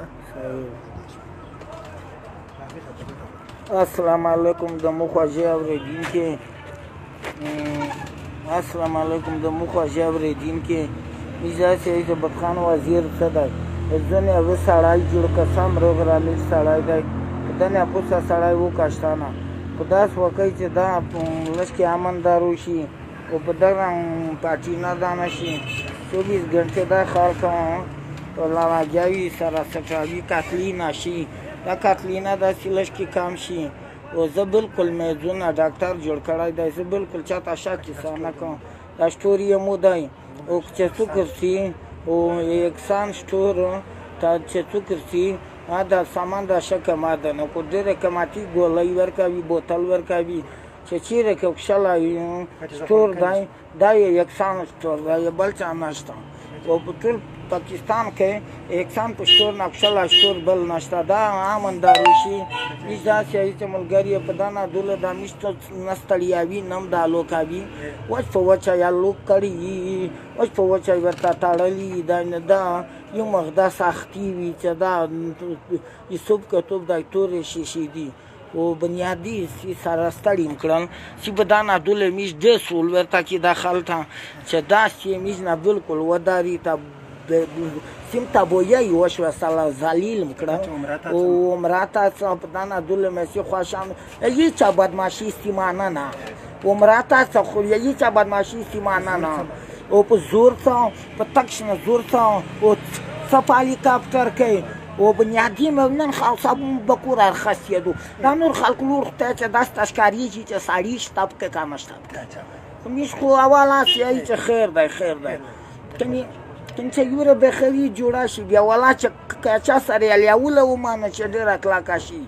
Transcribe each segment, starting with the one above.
السلام علیکم د مخواجه اوریدونکي السلام علیکم د مخواجه اوریدونکي میرزا سید بدخان وزیر څه دی ځنې اوه سړی جوړ قسم روغ رامیر سړی دی په دنې پوسه سړی وکاشتانه په داس وکړئ چې دا لږ امندار وشي او په دغه پاټینه دا نه شي 24 ګنټې دا ښار په لواجاوي سره سټاوي کاتلینه شي دا کاتلینه داسې لږ کې کم شي او زه بلکل میزونه ډاکټر جوړ کړی دی زه بلکل چاته شک کیسه نه کوم دا شتور یې مو دی او چې څوکر سي او یکسان شتور ته چې څوکر سي دا سامان دا شکه ماده نه کو ډېرې قیمتي ګولۍ ورکوي بوتل ورکوي چې چیرې کې کښلی شتور دی دا یې یکسان شتور دی بل چا نشته او په ټول پاکستان کې یکسان په شتور نه کښلی شتور بل نشته دا امنداروشي هېڅ داسې هېڅ ملګري په دا نادوله دا میشته نه ستړیاوي نه هم دا لوکوي وچ په وچه یا لوک کړي وي وچ په وچه یې ورته تړلي دا نه دا یو مخ دا سختي وي چې دا یوسف کتوب دا تورې شیشې دي او بنیادي سره ستړي م کړل چې په دا نادوله میش ډېر سول ورته کې داخل ته چې داسې میز نه بلکل وداري ته سیم تابویه وشوه سلا ذلیل م کړه او عمره ته په دا نادوله مې سي خواشم هیچا بدماشي استیمانه نه عمره ته څه خو هیچا بدماشي استیمانه نه او په زور څه په تکشنه زور څه او څه په هلیکاپټر کې او بنیادي نن خاصه بکور ارخصیدو دا نور خلق لور ته چې داست اشکاریږي چې ساړي شتاب کې کام شتاب میش خو اواله سي چې خیر دی خیر دی کني چې یوره بخري جوړه شي بیا ولا چې چا سره یاوله و مانه چې ډېره کلاکه شي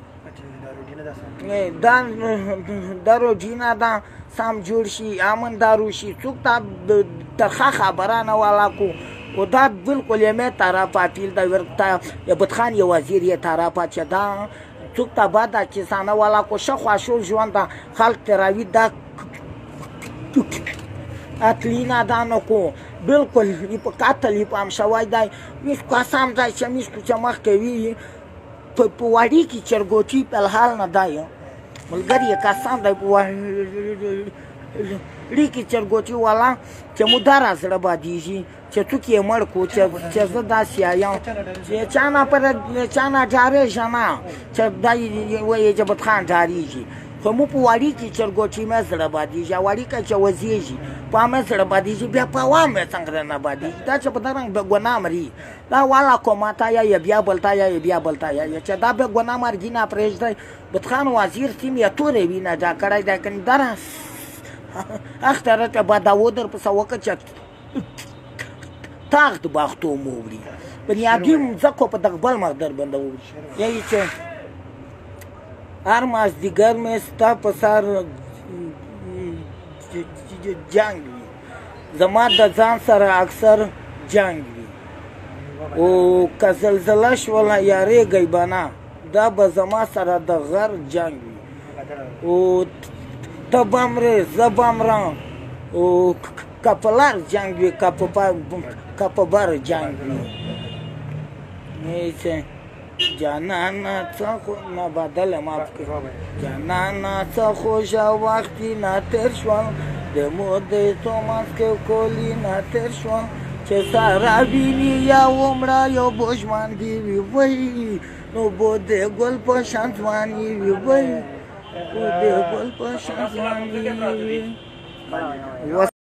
دا روډینه ده سم جوړ شي امندارو شي څوک ته ترخه خبره نه والا کو او دا بلکل یې مې طرفه پیل دا ورته بدخان یې وزیر یې طرفه چې دا څوک ته باده چې سانه والا کو ښه خواشو ژوند ده خلک تراوي دا اتلینا دا نه کو بلکل په قتل یې پام شوی دی میس قسم دی چې میس چې مخکې وي په واړي کې چرګوټي په الحال نه دی ملګري یې قسم دی په واړي کې چرګوټي والا چې مداره زړه بادېږي چې څوک یې مړ کړو چې زه داسې یم چې چا نه ډارېږه نه چې دا وایي چې بدخان ډارېږي خو مو په واړي کې چرګوټي مې زړه بادېږي واړي کې چې وزېږي په مې زړه بادېږي بیا په وا مې څنګه نه بادېږي دا چې په دا رنګ به ګناه مري دا والا کوماته یا بیا بلتا یا بیا بلتا یا چې دا به ګناه مرګي نه پرېږدی بدخان وزیر سیم یې تورې وینه دا کړی دی کني درس اختره ته به دا ودر پسه وکړه چې تاخت باختو مو وړي بنیادي مځکو په دغه بل مقدر باندې وړي یعنې چې هر مازدیګر مې ستا په سر جنګ وي زما د ځان سره اکثر جنګ وي او که زلزله شوله یارېږئ به نه دا به زما سره د غر جنګ وي او ته به مرې زه به مرم او که په لار جنګ وي که په بر جنګ وي جانانا څه خو نه بدله معاف کړه جانانا څه خوږه وختي نه تېر شول د مودې توماس کې کولی نه تېر شول چې ساره ویني یا ومړه یو بوژمان دي وي وایي نو بو د ګل په شان ځواني وي وایي بو د ګل په شان ځواني وي